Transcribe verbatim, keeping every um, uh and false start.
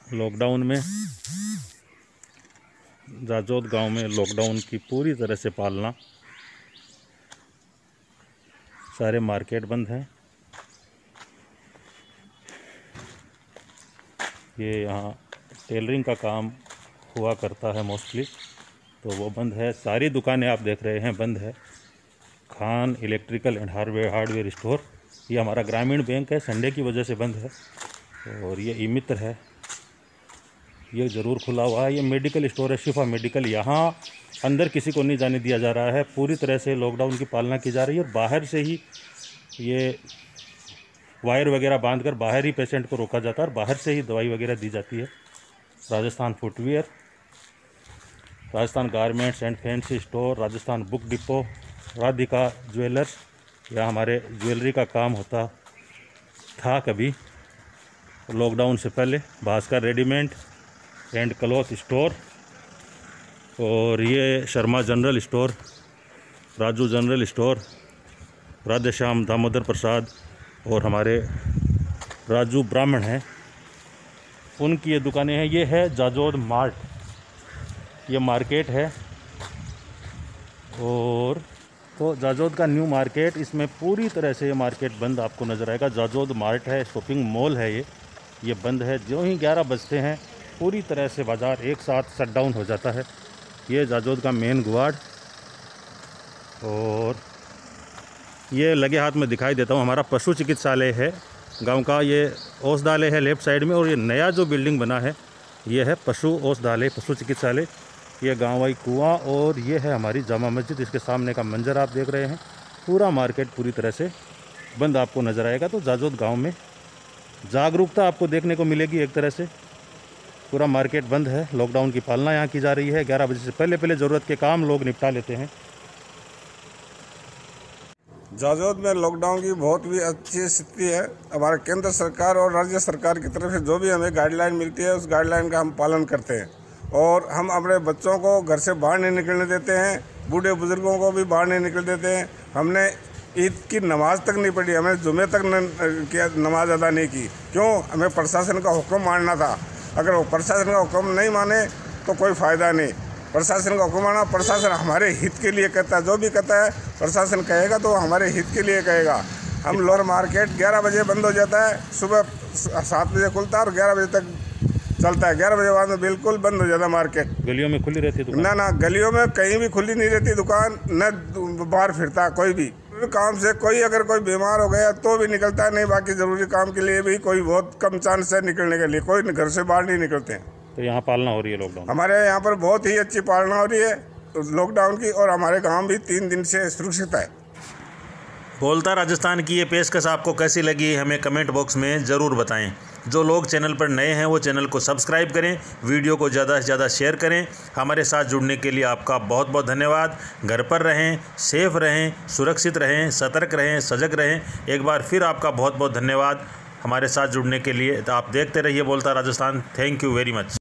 Lockdown में जाजोद गांव में लॉकडाउन की पूरी तरह से पालना। सारे मार्केट बंद हैं। ये यहाँ टेलरिंग का काम हुआ करता है मोस्टली, तो वो बंद है। सारी दुकानें आप देख रहे हैं बंद है। Khan electrical and hardware hardware store, ये हमारा ग्रामीण बैंक है, संडे की वजह से बंद है। और ये ई मित्र है, ये ज़रूर खुला हुआ है। ये मेडिकल स्टोर है शिफा मेडिकल, यहाँ अंदर किसी को नहीं जाने दिया जा रहा है। पूरी तरह से लॉकडाउन की पालना की जा रही है और बाहर से ही ये वायर वगैरह बांधकर बाहर ही पेशेंट को रोका जाता है और बाहर से ही दवाई वगैरह दी जाती है। Rajasthan footwear, Rajasthan garments and fancy store, Rajasthan book depot, Radhika jewellers, यहाँ हमारे ज्वेलरी का काम होता था कभी लॉकडाउन से पहले। Bhaskar readymade and cloth store, और ये Sharma general store, Raju general store, Radheshyam Damodar Prasad और हमारे राजू ब्राह्मण हैं, उनकी ये दुकानें हैं। ये है जाजोद मार्ट, ये मार्केट है। और तो जाजोद का न्यू मार्केट, इसमें पूरी तरह से ये मार्केट बंद आपको नज़र आएगा। जाजोद मार्ट है, शॉपिंग मॉल है, ये ये बंद है। जो ही ग्यारह बजते हैं पूरी तरह से बाज़ार एक साथ शट डाउन हो जाता है। ये जाजोद का मेन गुआड़, और ये लगे हाथ में दिखाई देता हूँ हमारा पशु चिकित्सालय है गांव का। ये औषधालय है लेफ्ट साइड में, और ये नया जो बिल्डिंग बना है ये है पशु औषधालय पशु चिकित्सालय। ये गाँवई कुआं, और ये है हमारी जामा मस्जिद। इसके सामने का मंजर आप देख रहे हैं। पूरा मार्केट पूरी तरह से बंद आपको नज़र आएगा। तो जाजोद गांव में जागरूकता आपको देखने को मिलेगी। एक तरह से पूरा मार्केट बंद है, लॉकडाउन की पालना यहाँ की जा रही है। ग्यारह बजे से पहले पहले ज़रूरत के काम लोग निपटा लेते हैं। जाजोद में लॉकडाउन की बहुत भी अच्छी स्थिति है। हमारे केंद्र सरकार और राज्य सरकार की तरफ से जो भी हमें गाइडलाइन मिलती है उस गाइडलाइन का हम पालन करते हैं। और हम अपने बच्चों को घर से बाहर नहीं निकलने देते हैं, बूढ़े बुजुर्गों को भी बाहर नहीं निकल देते हैं। हमने ईद की नमाज तक नहीं पढ़ी, हमें जुमे तक किया नमाज अदा नहीं की। क्यों? हमें प्रशासन का हुक्म मानना था। अगर वो प्रशासन का हुक्म नहीं माने तो कोई फ़ायदा नहीं। प्रशासन का हुक्म माना, प्रशासन हमारे हित के लिए कहता है। जो भी कहता है प्रशासन कहेगा तो हमारे हित के लिए कहेगा। हम लोअर मार्केट ग्यारह बजे बंद हो जाता है, सुबह सात बजे खुलता है और ग्यारह बजे तक चलता है। ग्यारह बजे बाद में बिल्कुल बंद हो जाता है मार्केट। गलियों में खुली रहती है? ना ना, गलियों में कहीं भी खुली नहीं रहती दुकान, न बाहर फिरता कोई भी। काम से कोई अगर कोई बीमार हो गया तो भी निकलता है, नहीं बाकी ज़रूरी काम के लिए भी कोई बहुत कम चांस है निकलने के लिए। कोई घर से बाहर नहीं निकलते हैं। तो यहाँ पालना हो रही है लॉकडाउन? हमारे यहाँ पर बहुत ही अच्छी पालना हो रही है लॉकडाउन की, और हमारे गांव भी तीन दिन से सुरक्षित है। बोलता राजस्थान की ये पेशकश आपको कैसी लगी हमें कमेंट बॉक्स में ज़रूर बताएं। जो लोग चैनल पर नए हैं वो चैनल को सब्सक्राइब करें, वीडियो को ज़्यादा से ज़्यादा शेयर करें। हमारे साथ जुड़ने के लिए आपका बहुत बहुत धन्यवाद। घर पर रहें, सेफ रहें, सुरक्षित रहें, सतर्क रहें, सजग रहें। एक बार फिर आपका बहुत बहुत धन्यवाद हमारे साथ जुड़ने के लिए। तो आप देखते रहिए बोलता Rajasthan. Thank you very much.